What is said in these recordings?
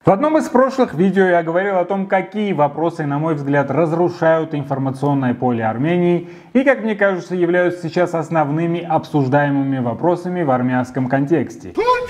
В одном из прошлых видео я говорил о том, какие вопросы, на мой взгляд, разрушают информационное поле Армении и, как мне кажется, являются сейчас основными обсуждаемыми вопросами в армянском контексте.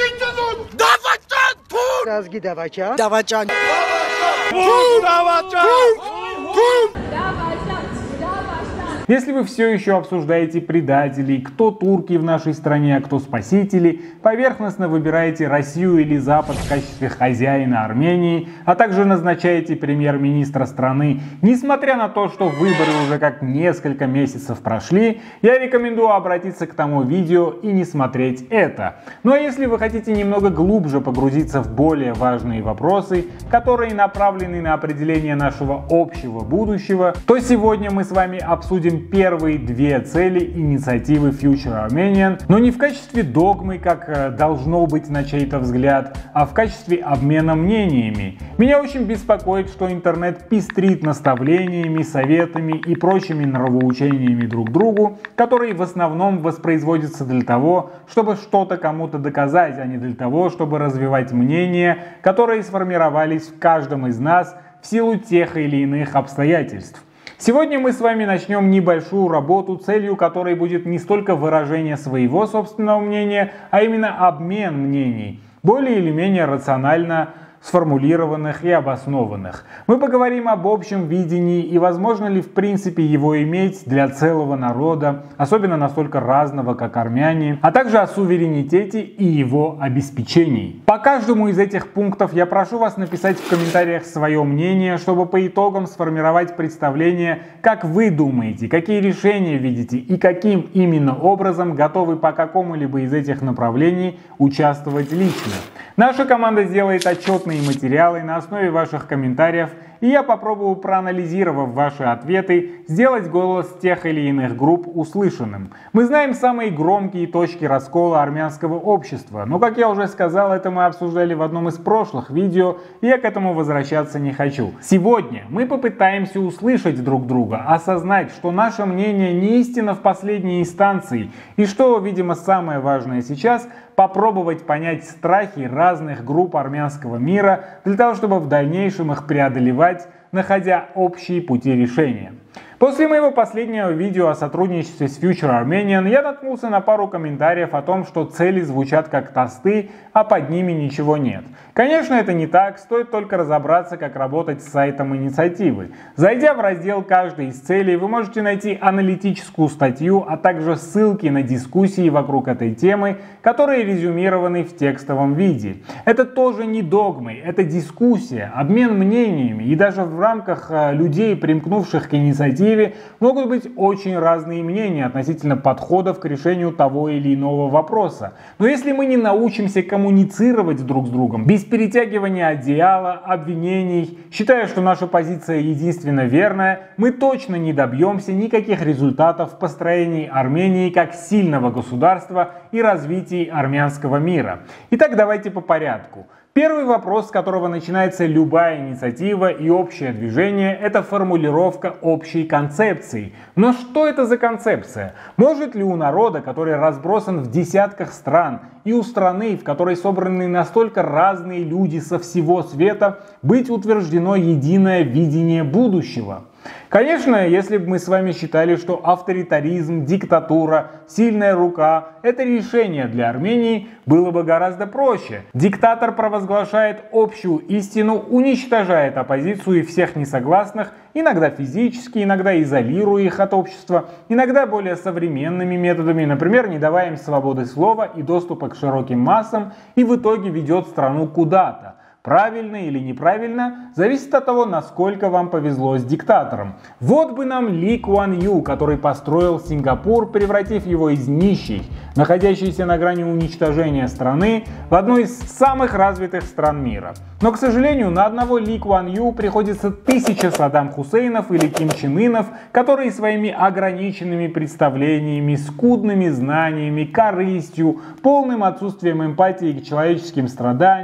Если вы все еще обсуждаете предателей, кто турки в нашей стране, а кто спасители, поверхностно выбираете Россию или Запад в качестве хозяина Армении, а также назначаете премьер-министра страны, несмотря на то, что выборы уже как несколько месяцев прошли, я рекомендую обратиться к тому видео и не смотреть это. Ну а если вы хотите немного глубже погрузиться в более важные вопросы, которые направлены на определение нашего общего будущего, то сегодня мы с вами обсудим первые две цели инициативы Future Armenian, но не в качестве догмы, как должно быть на чей-то взгляд, а в качестве обмена мнениями. Меня очень беспокоит, что интернет пестрит наставлениями, советами и прочими нравоучениями друг другу, которые в основном воспроизводятся для того, чтобы что-то кому-то доказать, а не для того, чтобы развивать мнения, которые сформировались в каждом из нас в силу тех или иных обстоятельств. Сегодня мы с вами начнем небольшую работу, целью которой будет не столько выражение своего собственного мнения, а именно обмен мнений, более или менее рационально сформулированных и обоснованных. Мы поговорим об общем видении и возможно ли в принципе его иметь для целого народа, особенно настолько разного, как армяне, а также о суверенитете и его обеспечении. По каждому из этих пунктов я прошу вас написать в комментариях свое мнение, чтобы по итогам сформировать представление, как вы думаете, какие решения видите и каким именно образом готовы по какому-либо из этих направлений участвовать лично. Наша команда сделает отчетные материалы на основе ваших комментариев, и я попробую, проанализировав ваши ответы, сделать голос тех или иных групп услышанным. Мы знаем самые громкие точки раскола армянского общества, но, как я уже сказал, это мы обсуждали в одном из прошлых видео, и я к этому возвращаться не хочу. Сегодня мы попытаемся услышать друг друга, осознать, что наше мнение не истина в последней инстанции, и что, видимо, самое важное сейчас, попробовать понять страхи разных групп армянского мира для того, чтобы в дальнейшем их преодолевать, находя общие пути решения. После моего последнего видео о сотрудничестве с Future Armenian я наткнулся на пару комментариев о том, что цели звучат как тосты, а под ними ничего нет. Конечно, это не так, стоит только разобраться, как работать с сайтом инициативы. Зайдя в раздел каждой из целей, вы можете найти аналитическую статью, а также ссылки на дискуссии вокруг этой темы, которые резюмированы в текстовом виде. Это тоже не догмы, это дискуссия, обмен мнениями, и даже в рамках людей, примкнувших к инициативе, могут быть очень разные мнения относительно подходов к решению того или иного вопроса. Но если мы не научимся коммуницировать друг с другом, без перетягивания одеяла, обвинений, считая, что наша позиция единственно верная, мы точно не добьемся никаких результатов в построении Армении как сильного государства и развитии армянского мира. Итак, давайте по порядку. Первый вопрос, с которого начинается любая инициатива и общее движение, это формулировка общей концепции. Но что это за концепция? Может ли у народа, который разбросан в десятках стран, и у страны, в которой собраны настолько разные люди со всего света, быть утверждено единое видение будущего? Конечно, если бы мы с вами считали, что авторитаризм, диктатура, сильная рука – это решение для Армении, было бы гораздо проще. Диктатор провозглашает общую истину, уничтожает оппозицию и всех несогласных, иногда физически, иногда изолируя их от общества, иногда более современными методами, например, не давая им свободы слова и доступа к широким массам, и в итоге ведет страну куда-то. Правильно или неправильно, зависит от того, насколько вам повезло с диктатором. Вот бы нам Ли Куан Ю, который построил Сингапур, превратив его из нищей, находящейся на грани уничтожения страны, в одну из самых развитых стран мира. Но, к сожалению, на одного Ли Куан Ю приходится 1000 Саддам Хусейнов или Ким Чен Инов, которые своими ограниченными представлениями, скудными знаниями, корыстью, полным отсутствием эмпатии к человеческим страданиям,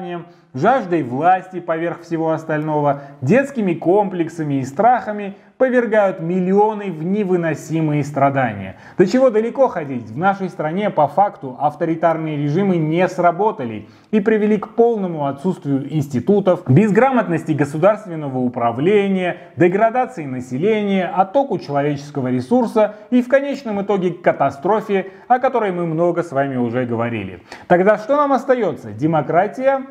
жаждой власти поверх всего остального, детскими комплексами и страхами повергают миллионы в невыносимые страдания. До чего далеко ходить? В нашей стране по факту авторитарные режимы не сработали и привели к полному отсутствию институтов, безграмотности государственного управления, деградации населения, оттоку человеческого ресурса и в конечном итоге к катастрофе, о которой мы много с вами уже говорили. Тогда что нам остается? Демократия?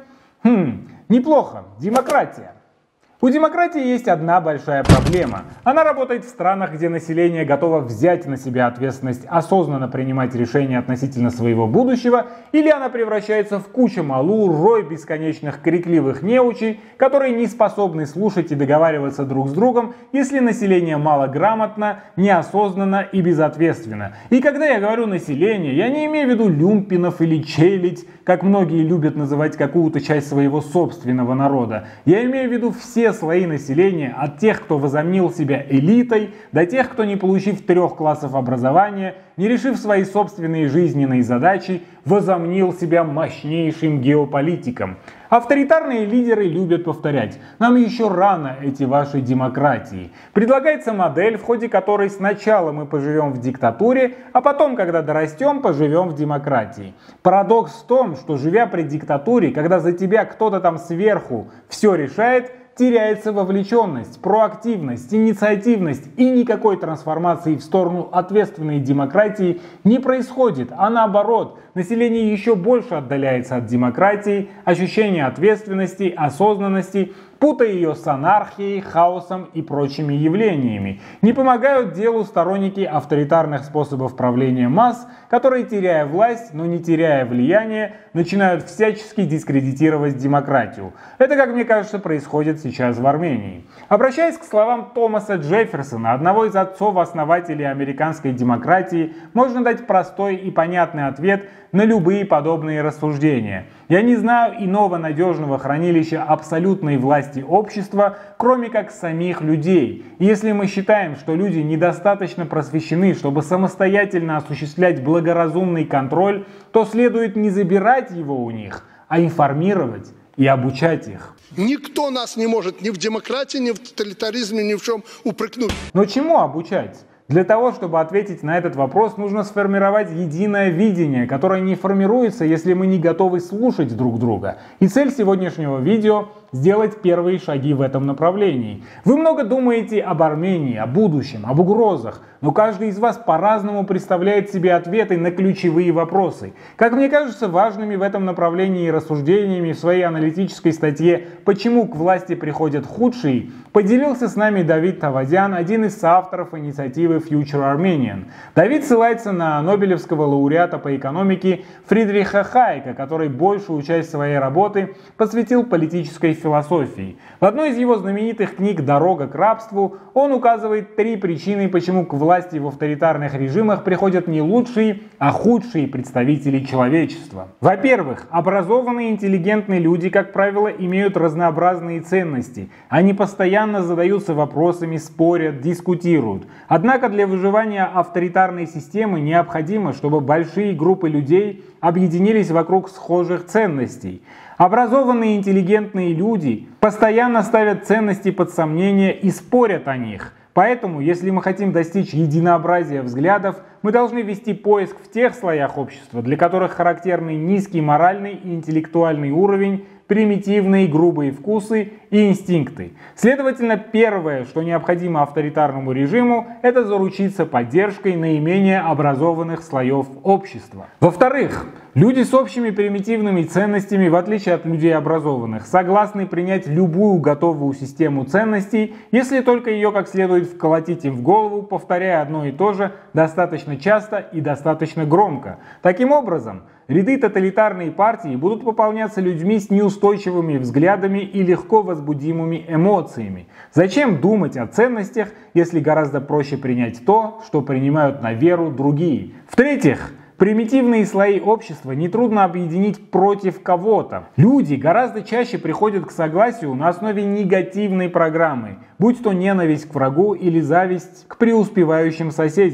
Неплохо, демократия. У демократии есть одна большая проблема. Она работает в странах, где население готово взять на себя ответственность, осознанно принимать решения относительно своего будущего, или она превращается в кучу малу, рой бесконечных крикливых неучей, которые не способны слушать и договариваться друг с другом, если население малограмотно, неосознанно и безответственно. И когда я говорю население, я не имею в виду люмпинов или челядь, как многие любят называть какую-то часть своего собственного народа. Я имею в виду все слои населения, от тех, кто возомнил себя элитой, до тех, кто, не получив 3 классов образования, не решив свои собственные жизненные задачи, возомнил себя мощнейшим геополитиком. Авторитарные лидеры любят повторять: нам еще рано эти ваши демократии. Предлагается модель, в ходе которой сначала мы поживем в диктатуре, а потом, когда дорастем, поживем в демократии. Парадокс в том, что живя при диктатуре, когда за тебя кто-то там сверху все решает, теряется вовлеченность, проактивность, инициативность, и никакой трансформации в сторону ответственной демократии не происходит, а наоборот, население еще больше отдаляется от демократии, ощущения ответственности, осознанности, путая ее с анархией, хаосом и прочими явлениями. Не помогают делу сторонники авторитарных способов правления масс, которые, теряя власть, но не теряя влияние, начинают всячески дискредитировать демократию. Это, как мне кажется, происходит сейчас в Армении. Обращаясь к словам Томаса Джефферсона, одного из отцов-основателей американской демократии, можно дать простой и понятный ответ на любые подобные рассуждения. Я не знаю иного надежного хранилища абсолютной власти общества, кроме как самих людей. И если мы считаем, что люди недостаточно просвещены, чтобы самостоятельно осуществлять благоразумный контроль, то следует не забирать его у них, а информировать и обучать их. Никто нас не может ни в демократии, ни в тоталитаризме, ни в чем упрекнуть. Но чему обучать? Для того, чтобы ответить на этот вопрос, нужно сформировать единое видение, которое не формируется, если мы не готовы слушать друг друга. И цель сегодняшнего видео — сделать первые шаги в этом направлении. Вы много думаете об Армении, о будущем, об угрозах, но каждый из вас по-разному представляет себе ответы на ключевые вопросы. Как мне кажется, важными в этом направлении рассуждениями в своей аналитической статье «Почему к власти приходят худшие» поделился с нами Давид Тавадян, один из соавторов инициативы Future Armenian. Давид ссылается на нобелевского лауреата по экономике Фридриха Хайека, который большую часть своей работы посвятил политической философии. В одной из его знаменитых книг «Дорога к рабству» он указывает 3 причины, почему к власти в авторитарных режимах приходят не лучшие, а худшие представители человечества. Во-первых, образованные интеллигентные люди, как правило, имеют разнообразные ценности. Они постоянно задаются вопросами, спорят, дискутируют. Однако для выживания авторитарной системы необходимо, чтобы большие группы людей объединились вокруг схожих ценностей. Образованные интеллигентные люди постоянно ставят ценности под сомнение и спорят о них. Поэтому, если мы хотим достичь единообразия взглядов, мы должны вести поиск в тех слоях общества, для которых характерны низкий моральный и интеллектуальный уровень, примитивные грубые вкусы и инстинкты. Следовательно, первое, что необходимо авторитарному режиму, это заручиться поддержкой наименее образованных слоев общества. Во-вторых, люди с общими примитивными ценностями, в отличие от людей образованных, согласны принять любую готовую систему ценностей, если только ее как следует вколотить им в голову, повторяя одно и то же достаточно часто и достаточно громко. Таким образом, ряды тоталитарной партии будут пополняться людьми с неустойчивыми взглядами и легко возбудимыми эмоциями. Зачем думать о ценностях, если гораздо проще принять то, что принимают на веру другие? В-третьих, примитивные слои общества нетрудно объединить против кого-то. Люди гораздо чаще приходят к согласию на основе негативной программы, будь то ненависть к врагу или зависть к преуспевающим соседям,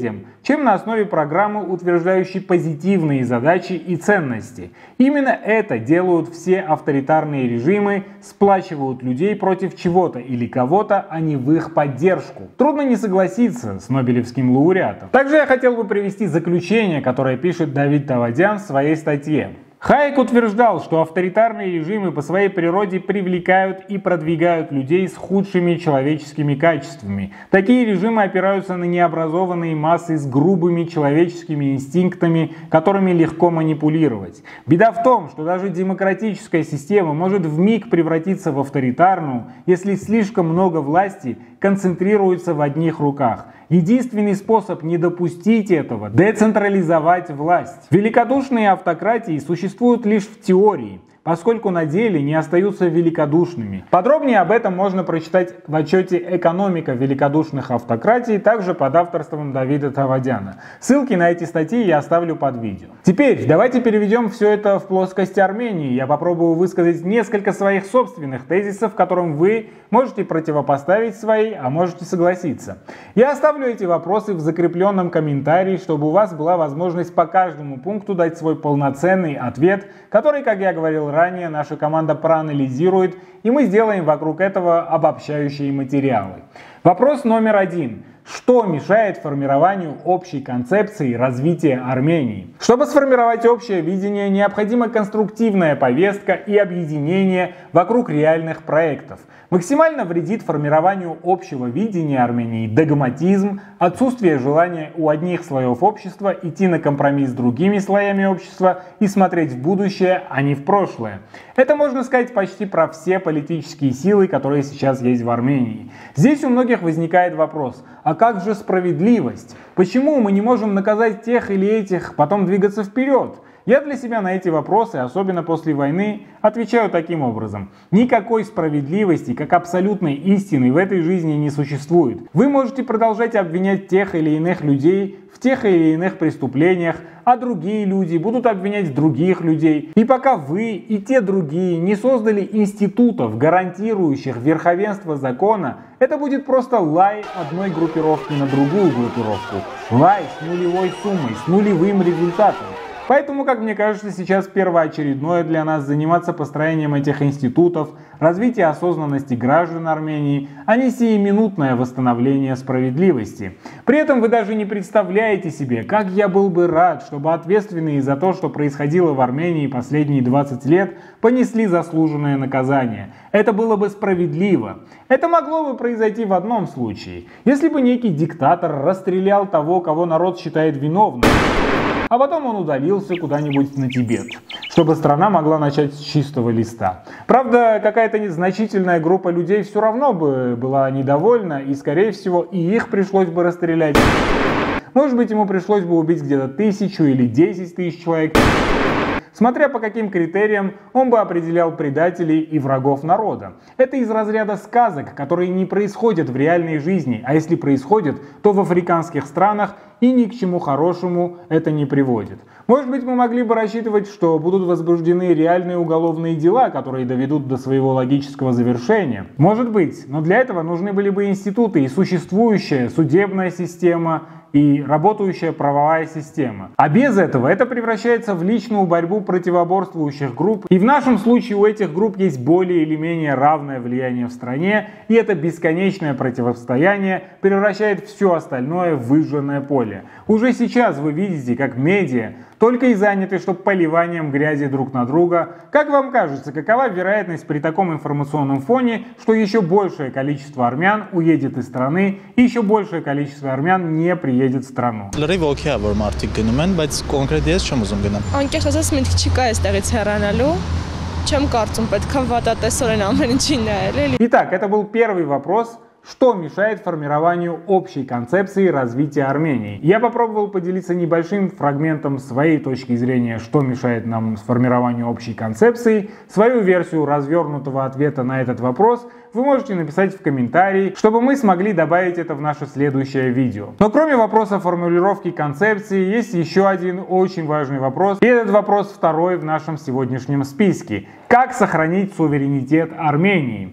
чем на основе программы, утверждающей позитивные задачи и ценности. Именно это делают все авторитарные режимы, сплачивают людей против чего-то или кого-то, а не в их поддержку. Трудно не согласиться с нобелевским лауреатом. Также я хотел бы привести заключение, которое пишет Давид Тавадян в своей статье. Хайек утверждал, что авторитарные режимы по своей природе привлекают и продвигают людей с худшими человеческими качествами. Такие режимы опираются на необразованные массы с грубыми человеческими инстинктами, которыми легко манипулировать. Беда в том, что даже демократическая система может вмиг превратиться в авторитарную, если слишком много власти концентрируется в одних руках. Единственный способ не допустить этого – децентрализовать власть. Великодушные автократии существуют лишь в теории, поскольку на деле не остаются великодушными. Подробнее об этом можно прочитать в отчете «Экономика великодушных автократий», также под авторством Давида Тавадяна. Ссылки на эти статьи я оставлю под видео. Теперь давайте переведем все это в плоскость Армении. Я попробую высказать несколько своих собственных тезисов, которым вы можете противопоставить свои, а можете согласиться. Я оставлю эти вопросы в закрепленном комментарии, чтобы у вас была возможность по каждому пункту дать свой полноценный ответ, который, как я говорил ранее, наша команда проанализирует, и мы сделаем вокруг этого обобщающие материалы. Вопрос номер 1. Что мешает формированию общей концепции развития Армении? Чтобы сформировать общее видение, необходима конструктивная повестка и объединение вокруг реальных проектов. Максимально вредит формированию общего видения Армении догматизм, отсутствие желания у одних слоев общества идти на компромисс с другими слоями общества и смотреть в будущее, а не в прошлое. Это можно сказать почти про все политические силы, которые сейчас есть в Армении. Здесь у многих возникает вопрос: а как же справедливость? Почему мы не можем наказать тех или этих, потом двигаться вперед? Я для себя на эти вопросы, особенно после войны, отвечаю таким образом. Никакой справедливости, как абсолютной истины, в этой жизни не существует. Вы можете продолжать обвинять тех или иных людей в тех или иных преступлениях, а другие люди будут обвинять других людей. И пока вы и те другие не создали институтов, гарантирующих верховенство закона, это будет просто лай одной группировки на другую группировку. Лай с нулевой суммой, с нулевым результатом. Поэтому, как мне кажется, сейчас первоочередное для нас заниматься построением этих институтов, развитие осознанности граждан Армении, а не сиюминутное восстановление справедливости. При этом вы даже не представляете себе, как я был бы рад, чтобы ответственные за то, что происходило в Армении последние 20 лет, понесли заслуженное наказание. Это было бы справедливо. Это могло бы произойти в одном случае, если бы некий диктатор расстрелял того, кого народ считает виновным, а потом он удалился куда-нибудь на Тибет, чтобы страна могла начать с чистого листа. Правда, какая-то незначительная группа людей все равно бы была недовольна, и, скорее всего, и их пришлось бы расстрелять. Может быть, ему пришлось бы убить где-то 1000 или 10 тысяч человек. Смотря по каким критериям он бы определял предателей и врагов народа. Это из разряда сказок, которые не происходят в реальной жизни, а если происходят, то в африканских странах, и ни к чему хорошему это не приводит. Может быть, мы могли бы рассчитывать, что будут возбуждены реальные уголовные дела, которые доведут до своего логического завершения. Может быть, но для этого нужны были бы институты и существующая судебная система, и работающая правовая система. А без этого это превращается в личную борьбу противоборствующих групп. И в нашем случае у этих групп есть более или менее равное влияние в стране, и это бесконечное противостояние превращает все остальное в выжженное поле. Уже сейчас вы видите, как медиа только и заняты, что поливанием грязи друг на друга. Как вам кажется, какова вероятность при таком информационном фоне, что еще большее количество армян уедет из страны, и еще большее количество армян не приедет в страну? Итак, это был первый вопрос. Что мешает формированию общей концепции развития Армении? Я попробовал поделиться небольшим фрагментом своей точки зрения, что мешает нам сформированию общей концепции. Свою версию развернутого ответа на этот вопрос вы можете написать в комментарии, чтобы мы смогли добавить это в наше следующее видео. Но кроме вопроса формулировки концепции, есть еще один очень важный вопрос. И этот вопрос второй в нашем сегодняшнем списке. Как сохранить суверенитет Армении?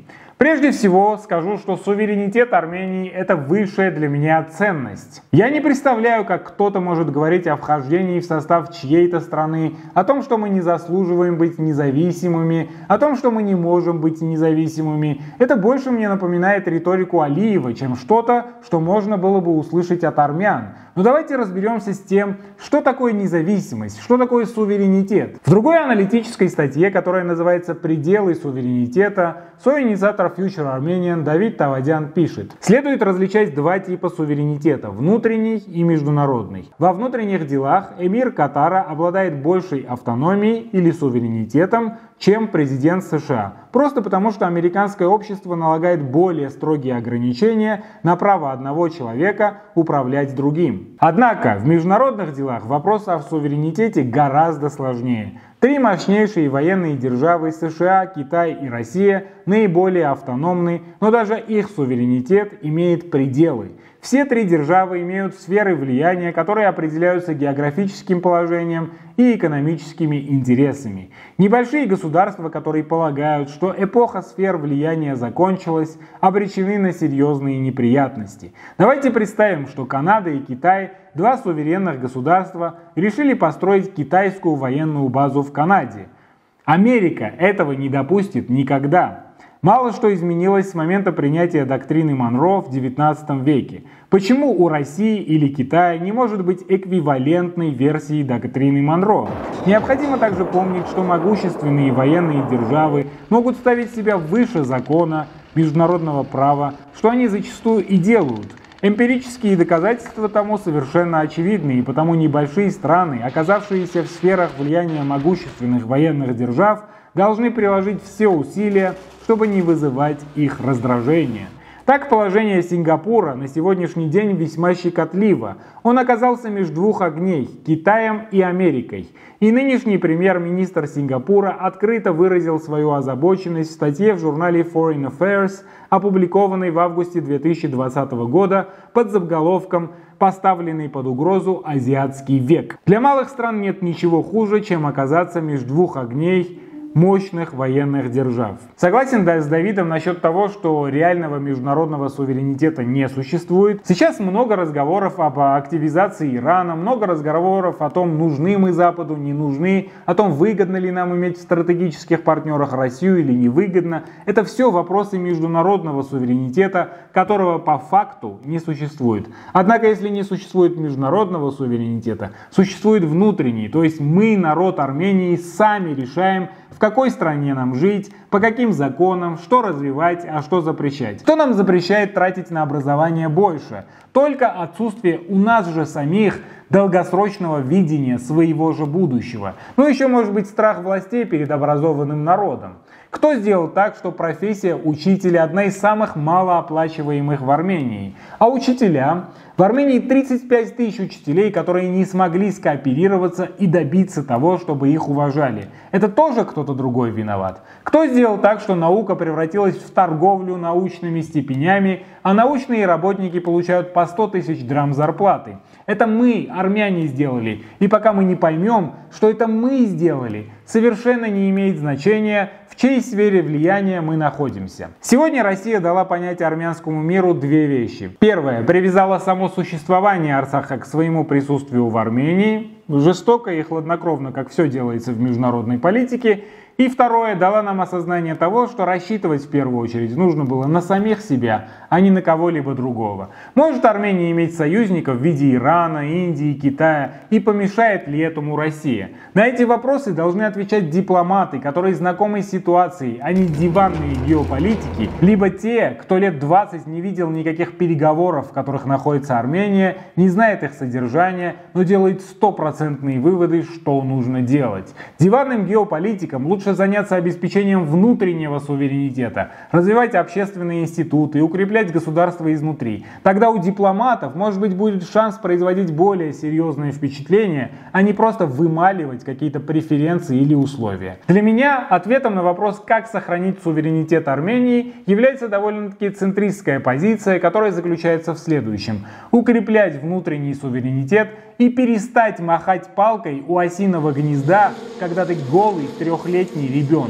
Прежде всего скажу, что суверенитет Армении – это высшая для меня ценность. Я не представляю, как кто-то может говорить о вхождении в состав чьей-то страны, о том, что мы не заслуживаем быть независимыми, о том, что мы не можем быть независимыми. Это больше мне напоминает риторику Алиева, чем что-то, что можно было бы услышать от армян. Но давайте разберемся с тем, что такое независимость, что такое суверенитет. В другой аналитической статье, которая называется «Пределы суверенитета», соинициатор Future Armenian Давид Тавадян пишет: следует различать два типа суверенитета – внутренний и международный. Во внутренних делах эмир Катара обладает большей автономией или суверенитетом, чем президент США, просто потому что американское общество налагает более строгие ограничения на право одного человека управлять другим. Однако в международных делах вопрос о суверенитете гораздо сложнее. Три мощнейшие военные державы США, Китай и Россия наиболее автономны, но даже их суверенитет имеет пределы. Все три державы имеют сферы влияния, которые определяются географическим положением и экономическими интересами. Небольшие государства, которые полагают, что эпоха сфер влияния закончилась, обречены на серьезные неприятности. Давайте представим, что Канада и Китай, два суверенных государства, решили построить китайскую военную базу в Канаде. Америка этого не допустит никогда. Мало что изменилось с момента принятия доктрины Монро в XIX веке. Почему у России или Китая не может быть эквивалентной версии доктрины Монро? Необходимо также помнить, что могущественные военные державы могут ставить себя выше закона, международного права, что они зачастую и делают. Эмпирические доказательства тому совершенно очевидны, и потому небольшие страны, оказавшиеся в сферах влияния могущественных военных держав, должны приложить все усилия, чтобы не вызывать их раздражения. Так, положение Сингапура на сегодняшний день весьма щекотливо. Он оказался между двух огней – Китаем и Америкой. И нынешний премьер-министр Сингапура открыто выразил свою озабоченность в статье в журнале Foreign Affairs, опубликованной в августе 2020 года под заголовком «Поставленный под угрозу азиатский век». Для малых стран нет ничего хуже, чем оказаться между двух огней мощных военных держав. Согласен с Давидом насчет того, что реального международного суверенитета не существует. Сейчас много разговоров об активизации Ирана, много разговоров о том, нужны мы Западу, не нужны, о том, выгодно ли нам иметь в стратегических партнерах Россию или невыгодно. Это все вопросы международного суверенитета, которого по факту не существует. Однако, если не существует международного суверенитета, существует внутренний, то есть мы, народ Армении, сами решаем, в какой стране нам жить, по каким законам, что развивать, а что запрещать. Кто нам запрещает тратить на образование больше? Только отсутствие у нас же самих долгосрочного видения своего же будущего. Ну еще может быть страх властей перед образованным народом. Кто сделал так, что профессия учителя одна из самых малооплачиваемых в Армении? А учителя? В Армении 35 тысяч учителей, которые не смогли скооперироваться и добиться того, чтобы их уважали. Это тоже кто-то другой виноват. Кто сделал так, что наука превратилась в торговлю научными степенями, а научные работники получают по 100 тысяч драм зарплаты? Это мы, армяне, сделали. И пока мы не поймем, что это мы сделали, совершенно не имеет значения, в чьей сфере влияния мы находимся. Сегодня Россия дала понять армянскому миру две вещи. Первое. Привязала само существование Арцаха к своему присутствию в Армении, жестоко и хладнокровно, как все делается в международной политике. И второе, дала нам осознание того, что рассчитывать в первую очередь нужно было на самих себя, а не на кого-либо другого. Может Армения иметь союзников в виде Ирана, Индии, Китая, и помешает ли этому Россия? На эти вопросы должны отвечать дипломаты, которые знакомы с ситуацией, а не диванные геополитики, либо те, кто лет 20 не видел никаких переговоров, в которых находится Армения, не знает их содержания, но делает стопроцентные выводы, что нужно делать. Диванным геополитикам лучше заняться обеспечением внутреннего суверенитета, развивать общественные институты и укреплять государство изнутри. Тогда у дипломатов, может быть, будет шанс производить более серьезные впечатления, а не просто вымаливать какие-то преференции или условия. Для меня ответом на вопрос, как сохранить суверенитет Армении, является довольно-таки центристская позиция, которая заключается в следующем: укреплять внутренний суверенитет и перестать махать палкой у осиного гнезда, когда ты голый трехлетний ребенок.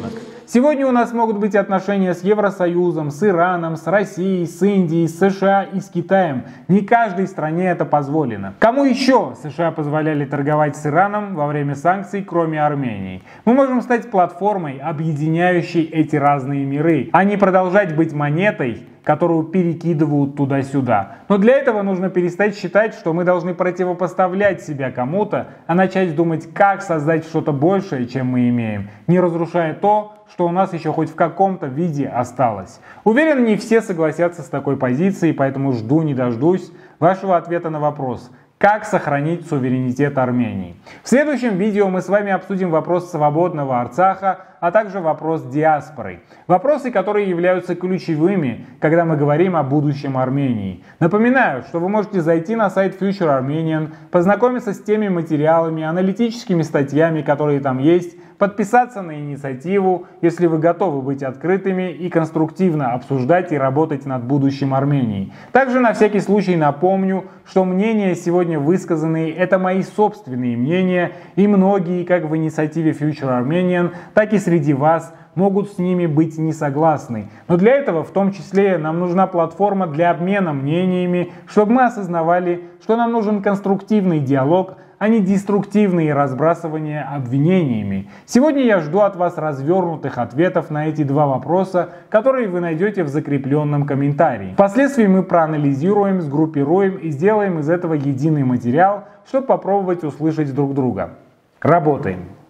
Сегодня у нас могут быть отношения с Евросоюзом, с Ираном, с Россией, с Индией, с США и с Китаем. Не каждой стране это позволено. Кому еще США позволяли торговать с Ираном во время санкций, кроме Армении? Мы можем стать платформой, объединяющей эти разные миры, а не продолжать быть монетой, которую перекидывают туда-сюда. Но для этого нужно перестать считать, что мы должны противопоставлять себя кому-то, а начать думать, как создать что-то большее, чем мы имеем, не разрушая то, что у нас еще хоть в каком-то виде осталось. Уверен, не все согласятся с такой позицией, поэтому жду не дождусь вашего ответа на вопрос: как сохранить суверенитет Армении? В следующем видео мы с вами обсудим вопрос свободного Арцаха, а также вопрос диаспоры. Вопросы, которые являются ключевыми, когда мы говорим о будущем Армении. Напоминаю, что вы можете зайти на сайт Future Armenian, познакомиться с теми материалами, аналитическими статьями, которые там есть, подписаться на инициативу, если вы готовы быть открытыми и конструктивно обсуждать и работать над будущим Армении. Также на всякий случай напомню, что мнения сегодня высказанные — это мои собственные мнения, и многие, как в инициативе Future Armenian, так и среди вас, могут с ними быть не согласны. Но для этого в том числе нам нужна платформа для обмена мнениями, чтобы мы осознавали, что нам нужен конструктивный диалог, а не деструктивные разбрасывания обвинениями. Сегодня я жду от вас развернутых ответов на эти два вопроса, которые вы найдете в закрепленном комментарии. Впоследствии мы проанализируем, сгруппируем и сделаем из этого единый материал, чтобы попробовать услышать друг друга. Работаем!